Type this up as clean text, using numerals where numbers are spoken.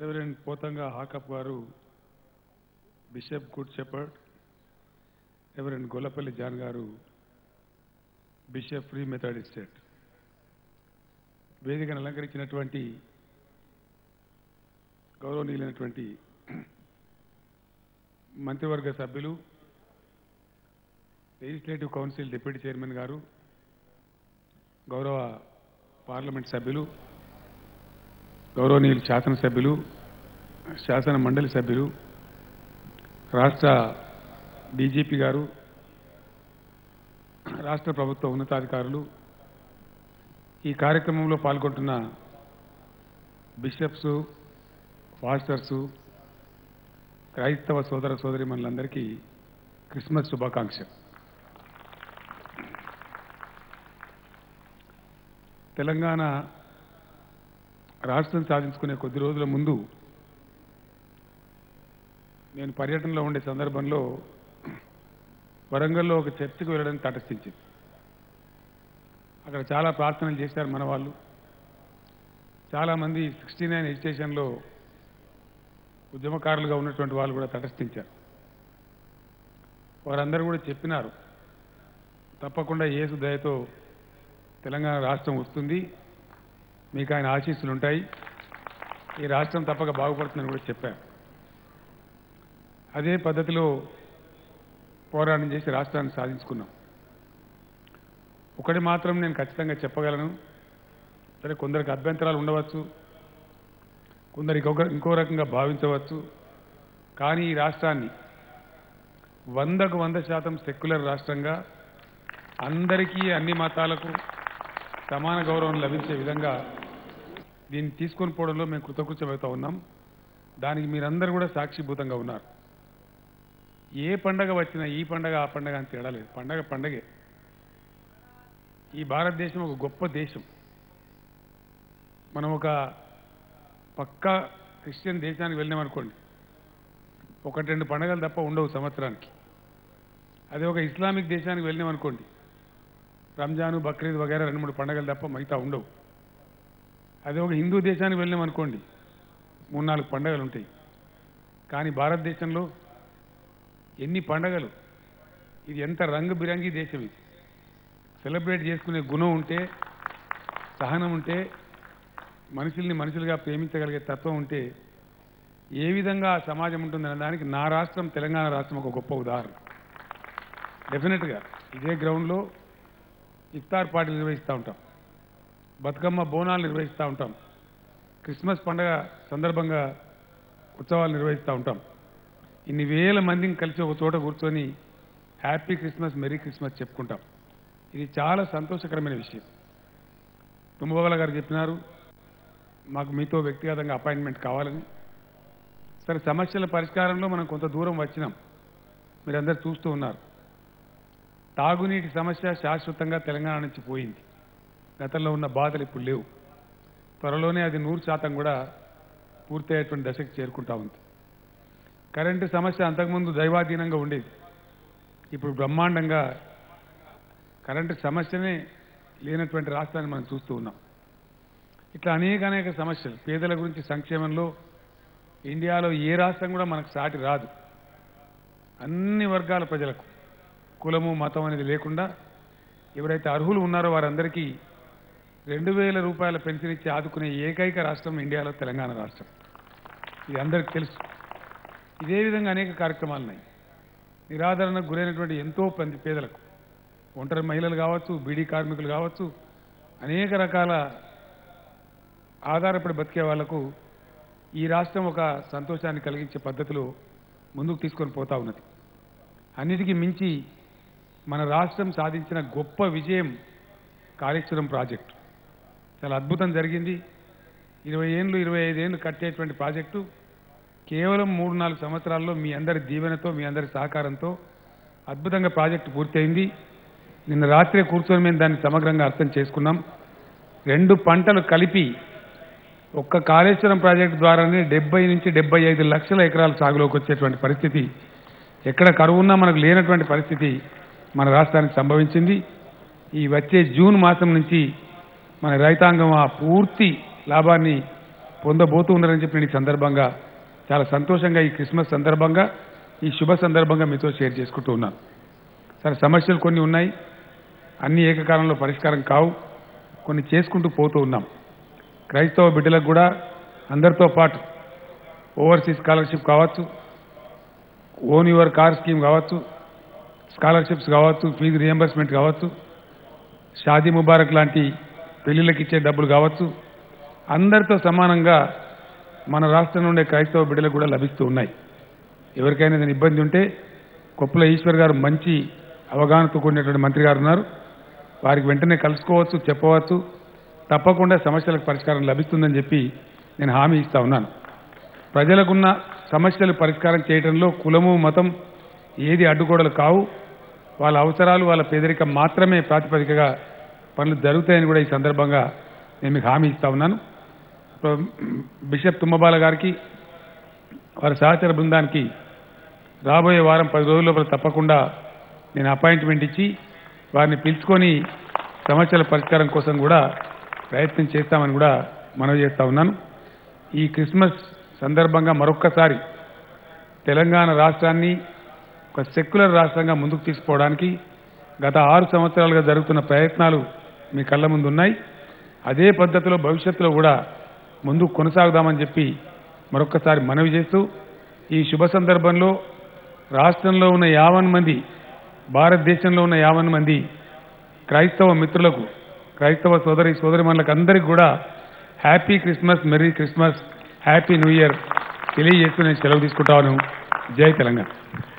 Reverend పోతంగా హాకప్ గారు, bishop good shepherd, reverend Gollapalli John గారు, బిషప్ ఫ్రీ మెథడిస్ట్ స్టేట్, వేదికను అలంకరించినటువంటి గౌరవనీయులైనటువంటి మంత్రివర్గ సభ్యులు, లెజిస్లేటివ్ కౌన్సిల్ డిప్యూటీ చైర్మన్ గారు, గౌరవ పార్లమెంట్ సభ్యులు, గౌరవనీయులు శాసనసభ్యులు, శాసన మండలి సభ్యులు, రాష్ట్ర డీజీపీ గారు, రాష్ట్ర ప్రభుత్వ ఉన్నతాధికారులు, ఈ కార్యక్రమంలో పాల్గొంటున్న బిషప్స్, ఫాస్టర్స్, క్రైస్తవ సోదర సోదరీమణులందరికీ క్రిస్మస్ శుభాకాంక్షలు. తెలంగాణ రాష్ట్రం సాధించుకునే కొద్ది రోజుల ముందు నేను పర్యటనలో ఉండే సందర్భంలో వరంగల్లో ఒక చర్చికి వెళ్ళడానికి తటస్థించింది. అక్కడ చాలా ప్రార్థనలు చేశారు మన వాళ్ళు. చాలామంది 69 ఎడ్యుకేషన్లో ఉద్యమకారులుగా ఉన్నటువంటి వాళ్ళు కూడా తటస్థించారు. వారందరూ కూడా చెప్పినారు, తప్పకుండా యేసు దయతో తెలంగాణ రాష్ట్రం వస్తుంది, మీకు ఆయన ఆశీస్సులు ఉంటాయి, ఈ రాష్ట్రం తప్పక బాగుపడుతుందని కూడా చెప్పారు. అదే పద్ధతిలో పోరాటం చేసి రాష్ట్రాన్ని సాధించుకున్నాం. ఒకటి మాత్రం నేను ఖచ్చితంగా చెప్పగలను, సరే కొందరికి అభ్యంతరాలు ఉండవచ్చు, కొందరికి ఇంకో రకంగా భావించవచ్చు, కానీ ఈ రాష్ట్రాన్ని 100కు 100% సెక్యులర్ రాష్ట్రంగా అందరికీ అన్ని మతాలకు సమాన గౌరవం లభించే విధంగా దీన్ని తీసుకొని పోవడంలో మేము కృతకృత్యమవుతా ఉన్నాం. దానికి మీరందరూ కూడా సాక్షిభూతంగా ఉన్నారు. ఏ పండగ వచ్చినా ఈ పండగ ఆ పండగ అని తేడా లేదు, పండగ పండగే. ఈ భారతదేశం ఒక గొప్ప దేశం. మనం ఒక పక్కా క్రిస్టియన్ దేశానికి వెళ్ళామనుకోండి, 1-2 పండగలు తప్ప ఉండవు సంవత్సరానికి. అదే ఒక ఇస్లామిక్ దేశానికి వెళ్ళామనుకోండి, రంజాను, బక్రీద్ వగైరా 2-3 పండగలు తప్ప మిగతా ఉండవు. అదే ఒక హిందూ దేశానికి వెళ్ళామనుకోండి, 3-4 పండగలు ఉంటాయి. కానీ భారతదేశంలో ఎన్ని పండగలు! ఇది ఎంత రంగు బిరంగి దేశం. ఇది సెలబ్రేట్ చేసుకునే గుణం ఉంటే, సహనం ఉంటే, మనుషుల్ని మనుషులుగా ప్రేమించగలిగే తత్వం ఉంటే ఏ విధంగా సమాజం ఉంటుందనే దానికి నా రాష్ట్రం తెలంగాణ రాష్ట్రం ఒక గొప్ప ఉదాహరణ. డెఫినెట్గా ఇదే గ్రౌండ్లో ఇఫ్తార్ పార్టీలు నిర్వహిస్తూ ఉంటాం, బతుకమ్మ బోనాలు నిర్వహిస్తూ ఉంటాం, క్రిస్మస్ పండగ సందర్భంగా ఉత్సవాలు నిర్వహిస్తూ ఉంటాం. ఇన్ని వేల మందిని కలిసి ఒక చోట కూర్చొని హ్యాపీ క్రిస్మస్, మెరీ క్రిస్మస్ చెప్పుకుంటాం. ఇది చాలా సంతోషకరమైన విషయం. తుమ్మగల గారు చెప్పినారు, మాకు మీతో వ్యక్తిగతంగా అపాయింట్మెంట్ కావాలని. సరే, సమస్యల పరిష్కారంలో మనం కొంత దూరం వచ్చినాం, మీరందరూ చూస్తూ ఉన్నారు. తాగునీటి సమస్య శాశ్వతంగా తెలంగాణ నుంచి పోయింది. గతంలో ఉన్న బాధలు ఇప్పుడు లేవు. త్వరలోనే అది 100% కూడా పూర్తయ్యేటువంటి దశకు చేరుకుంటా ఉంది. కరెంటు సమస్య అంతకుముందు దైవాధీనంగా ఉండేది, ఇప్పుడు బ్రహ్మాండంగా కరెంటు సమస్యనే లేనటువంటి రాష్ట్రాన్ని మనం చూస్తూ ఉన్నాం. ఇట్లా అనేక సమస్యలు, పేదల గురించి సంక్షేమంలో ఇండియాలో ఏ రాష్ట్రం కూడా మనకు సాటి రాదు. అన్ని వర్గాల ప్రజలకు కులము మతం అనేది లేకుండా ఎవరైతే అర్హులు ఉన్నారో వారందరికీ 2000 రూపాయల పెన్షన్ ఇచ్చి ఆదుకునే ఏకైక రాష్ట్రం ఇండియాలో తెలంగాణ రాష్ట్రం. ఇది అందరికీ తెలుసు. ఇదే విధంగా అనేక కార్యక్రమాలు ఉన్నాయి. నిరాదరణకు గురైనటువంటి ఎంతో మంది పేదలకు, ఒంటరి మహిళలు కావచ్చు, బీడీ కార్మికులు కావచ్చు, అనేక రకాల ఆధారపడి బతికే వాళ్లకు ఈ రాష్ట్రం ఒక సంతోషాన్ని కలిగించే పద్ధతిలో ముందుకు తీసుకొని పోతా ఉన్నది. అన్నిటికీ మించి మన రాష్ట్రం సాధించిన గొప్ప విజయం కాళేశ్వరం ప్రాజెక్టు. చాలా అద్భుతం జరిగింది. 20 ఏళ్ళు 25 ఏళ్ళు కట్టేటువంటి ప్రాజెక్టు కేవలం 3-4 సంవత్సరాల్లో మీ అందరి దీవెనతో, మీ అందరి సహకారంతో అద్భుతంగా ప్రాజెక్టు పూర్తయింది. నిన్న రాత్రే కూర్చొని మేము దాన్ని సమగ్రంగా అర్థం చేసుకున్నాం. 2 పంటలు కలిపి ఒక్క కాళేశ్వరం ప్రాజెక్టు ద్వారానే 70 నుంచి 75 లక్షల ఎకరాల సాగులోకి వచ్చేటువంటి పరిస్థితి, ఎక్కడ కరువున్నా మనకు లేనటువంటి పరిస్థితి మన రాష్ట్రానికి సంభవించింది. ఈ వచ్చే జూన్ మాసం నుంచి మన రైతాంగం ఆ పూర్తి లాభాన్ని పొందబోతూ ఉన్నారని చెప్పి నేను ఈ సందర్భంగా చాలా సంతోషంగా ఈ క్రిస్మస్ సందర్భంగా ఈ శుభ సందర్భంగా మీతో షేర్ చేసుకుంటూ ఉన్నాను. సరే, సమస్యలు కొన్ని ఉన్నాయి, అన్ని ఏకకాలంలో పరిష్కారం కావు, కొన్ని చేసుకుంటూ పోతూ ఉన్నాం. క్రైస్తవ బిడ్డలకు కూడా అందరితో పాటు ఓవర్సీస్ స్కాలర్షిప్ కావచ్చు, ఓన్ యువర్ కార్ స్కీమ్ కావచ్చు, స్కాలర్షిప్స్ కావచ్చు, ఫీజు రియంబర్స్మెంట్ కావచ్చు, షాదీ ముబారక్ లాంటి పెళ్లిళ్ళకి ఇచ్చే డబ్బులు కావచ్చు, అందరితో సమానంగా మన రాష్ట్రం నుండే క్రైస్తవ బిడ్డలకు కూడా లభిస్తూ ఉన్నాయి. ఎవరికైనా ఏదైనా ఇబ్బంది ఉంటే కొప్పుల ఈశ్వర్ గారు మంచి అవగాహనతో కూడినటువంటి మంత్రి గారు ఉన్నారు, వారికి వెంటనే కలుసుకోవచ్చు, చెప్పవచ్చు, తప్పకుండా సమస్యలకు పరిష్కారం లభిస్తుందని చెప్పి నేను హామీ ఇస్తా ఉన్నాను. ప్రజలకున్న సమస్యలు పరిష్కారం చేయడంలో కులము మతం ఏది అడ్డుగోడలు కావు, వాళ్ళ అవసరాలు వాళ్ళ పేదరికం మాత్రమే ప్రాతిపదికగా పనులు జరుగుతాయని కూడా ఈ సందర్భంగా నేను మీకు హామీ ఇస్తా ఉన్నాను. బిషప్ తుమ్మబాల గారికి వారి సహచర బృందానికి రాబోయే వారం 10 రోజుల లోపల తప్పకుండా నేను అపాయింట్మెంట్ ఇచ్చి వారిని పిలుచుకొని సమస్యల పరిష్కారం కోసం కూడా ప్రయత్నం చేస్తామని కూడా మనవి చేస్తా ఉన్నాను. ఈ క్రిస్మస్ సందర్భంగా మరొక్కసారి తెలంగాణ రాష్ట్రాన్ని ఒక సెక్యులర్ రాష్ట్రంగా ముందుకు తీసుకుపోవడానికి గత 6 సంవత్సరాలుగా జరుగుతున్న ప్రయత్నాలు మీ కళ్ళ ముందు ఉన్నాయి. అదే పద్ధతిలో భవిష్యత్తులో కూడా ముందుకు కొనసాగుదామని చెప్పి మరొక్కసారి మనవి చేస్తూ, ఈ శుభ సందర్భంలో రాష్ట్రంలో ఉన్న 50 మంది, భారతదేశంలో ఉన్న 50 మంది క్రైస్తవ మిత్రులకు, క్రైస్తవ సోదరిమణులకు అందరికీ కూడా happy Christmas, merry Christmas, happy new year తెలియజేస్తూ నేను సెలవు తీసుకుంటాను. జై తెలంగాణ.